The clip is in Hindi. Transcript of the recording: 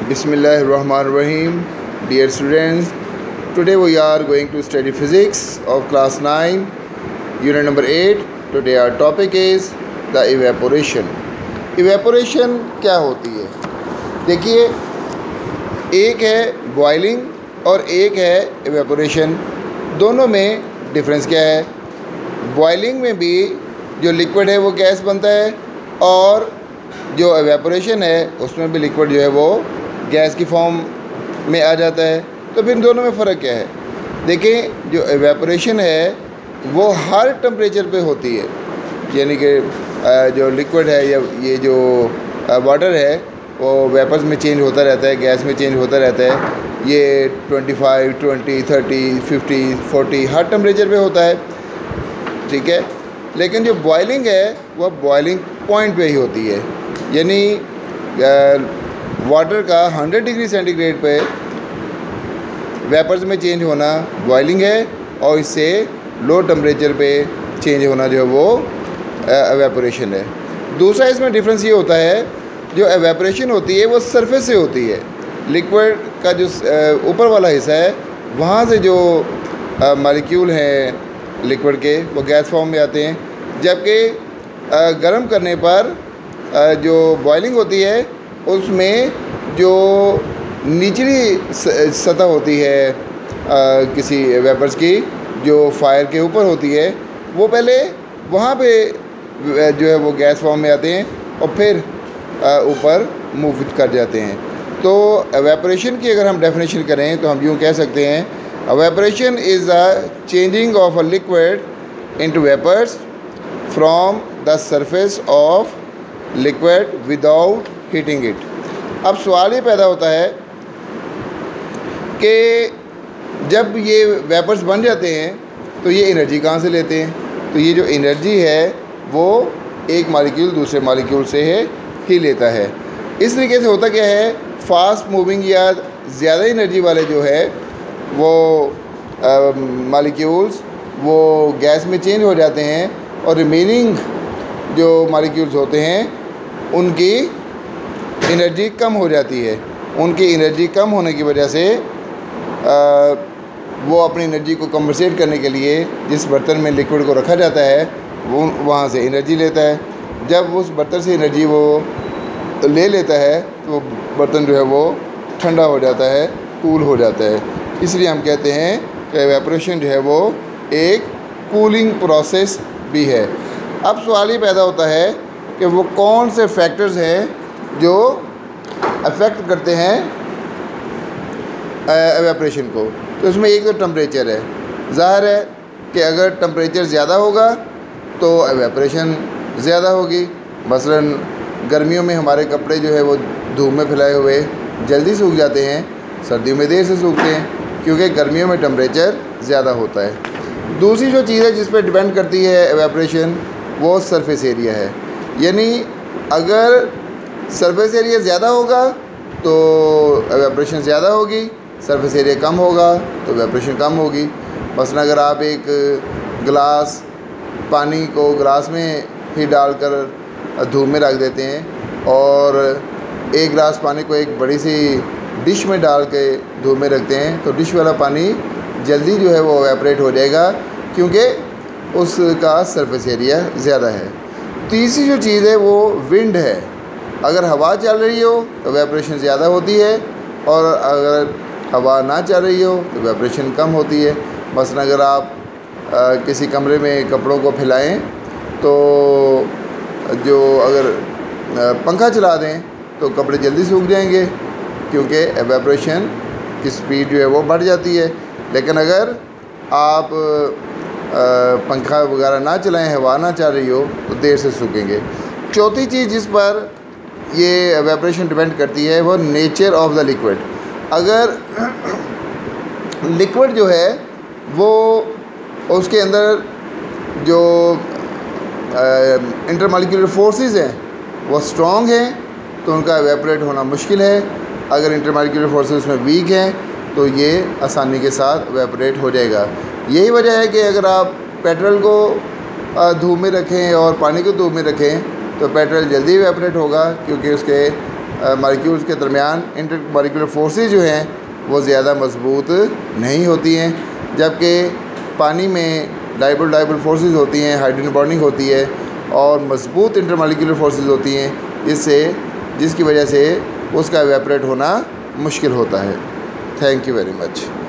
Bismillahirrahmanirrahim. Dear students, today we are going to study physics of class 9, unit number 8. Today our topic is the evaporation. Evaporation क्या होती है? देखिए, एक है बॉइलिंग और एक है evaporation. दोनों में डिफरेंस क्या है? बॉइलिंग में भी जो लिक्विड है वो गैस बनता है और जो एवेपोरेशन है उसमें भी लिक्विड जो है वो गैस की फॉर्म में आ जाता है. तो फिर दोनों में फ़र्क क्या है? देखें, जो एवेपोरेशन है वो हर टेम्परेचर पे होती है, यानी कि जो लिक्विड है या ये जो वाटर है वो वेपर्स में चेंज होता रहता है, गैस में चेंज होता रहता है. ये 25, 20, 30, 50, 40 हर टेम्परेचर पे होता है, ठीक है. लेकिन जो बॉइलिंग है वह बॉइलिंग पॉइंट पे ही होती है, यानी वाटर का 100 डिग्री सेंटीग्रेड पे वेपर्स में चेंज होना बॉइलिंग है और इससे लो टेम्परेचर पे चेंज होना जो है वो एवेपोरेशन है. दूसरा इसमें डिफरेंस ये होता है, जो एवेपोरेशन होती है वो सरफेस से होती है. लिक्विड का जो ऊपर वाला हिस्सा है वहाँ से जो मॉलिक्यूल हैं लिक्विड के वो गैस फॉर्म में आते हैं, जबकि गर्म करने पर जो बॉइलिंग होती है उसमें जो निचली सतह होती है किसी वेपर्स की जो फायर के ऊपर होती है, वो पहले वहाँ पे जो है वो गैस फॉर्म में आते हैं और फिर ऊपर मूव कर जाते हैं. तो एवेपोरेशन की अगर हम डेफिनेशन करें तो हम यूँ कह सकते हैं, evaporation is the changing of a liquid into vapours from the surface of liquid without heating it. अब सवाल ये पैदा होता है कि जब ये वेपर्स बन जाते हैं तो ये एनर्जी कहाँ से लेते हैं? तो ये जो एनर्जी है वो एक मॉलिक्यूल दूसरे मॉलिक्यूल से ही लेता है. इस तरीके से होता क्या है, फास्ट मूविंग या ज़्यादा एनर्जी वाले जो है वो मॉलिक्यूल्स वो गैस में चेंज हो जाते हैं और रिमेनिंग जो मॉलिक्यूल्स होते हैं उनकी एनर्जी कम हो जाती है. उनकी एनर्जी कम होने की वजह से वो अपनी एनर्जी को कंपनसेट करने के लिए जिस बर्तन में लिक्विड को रखा जाता है वो वहाँ से एनर्जी लेता है. जब उस बर्तन से एनर्जी वो ले लेता है तो वो बर्तन जो है वो ठंडा हो जाता है, कूल हो जाता है. इसलिए हम कहते हैं कि एवेपोरेशन जो है वो एक कूलिंग प्रोसेस भी है. अब सवाल ये पैदा होता है कि वो कौन से फैक्टर्स हैं जो अफेक्ट करते हैं एवेपोरेशन को. तो इसमें एक तो टेम्परेचर है. ज़ाहिर है कि अगर टेम्परेचर ज़्यादा होगा तो एवेपोरेशन ज़्यादा होगी. मसलन गर्मियों में हमारे कपड़े जो है वो धूप में फैलाए हुए जल्दी सूख जाते हैं, सर्दियों में देर से सूखते हैं क्योंकि गर्मियों में टेम्परेचर ज़्यादा होता है. दूसरी जो चीज़ है जिस पर डिपेंड करती है एवेपोरेशन वो सरफेस एरिया है. यानी अगर सरफेस एरिया ज़्यादा होगा तो एवेपोरेशन ज़्यादा होगी, सरफेस एरिया कम होगा तो एवेपोरेशन कम होगी. मसलन अगर आप एक गिलास पानी को गिलास में ही डालकर धूप में रख देते हैं और एक गिलास पानी को एक बड़ी सी डिश में डाल के धूप में रखते हैं तो डिश वाला पानी जल्दी जो है वो एवेपोरेट हो जाएगा क्योंकि उसका सरफेस एरिया ज़्यादा है. तीसरी जो चीज़ है वो विंड है. अगर हवा चल रही हो तो एवेपोरेशन ज़्यादा होती है और अगर हवा ना चल रही हो तो एवेपोरेशन कम होती है. मसलन अगर आप किसी कमरे में कपड़ों को फैलाएं तो जो अगर पंखा चला दें तो कपड़े जल्दी सूख जाएंगे क्योंकि एवेपोरेशन की स्पीड जो है वो बढ़ जाती है. लेकिन अगर आप पंखा वगैरह ना चलाएं, हवा ना चल रही हो तो देर से सूखेंगे. चौथी चीज़ जिस पर ये एवेपोरेशन डिपेंड करती है वो नेचर ऑफ द लिक्विड. अगर लिक्विड जो है वो उसके अंदर जो इंटरमॉलिक्यूलर फोर्सेस हैं वो स्ट्रॉन्ग हैं तो उनका एवेपोरेट होना मुश्किल है. अगर इंटरमॉलिक्यूलर फोर्सेस उसमें वीक हैं तो ये आसानी के साथ एवेपोरेट हो जाएगा. यही वजह है कि अगर आप पेट्रोल को धूप में रखें और पानी को धूप में रखें तो पेट्रोल जल्दी एवेपोरेट होगा क्योंकि उसके मॉलिक्यूल्स के दरमियान इंटर मॉलिक्यूलर फोर्सेस जो हैं वो ज़्यादा मजबूत नहीं होती हैं, जबकि पानी में डाइपोल फोर्सेस होती हैं, हाइड्रोजन बॉन्डिंग होती है और मजबूत इंटरमॉलिक्यूलर फोर्सेस होती हैं, जिसकी वजह से उसका एवेपोरेट होना मुश्किल होता है। Thank you very much.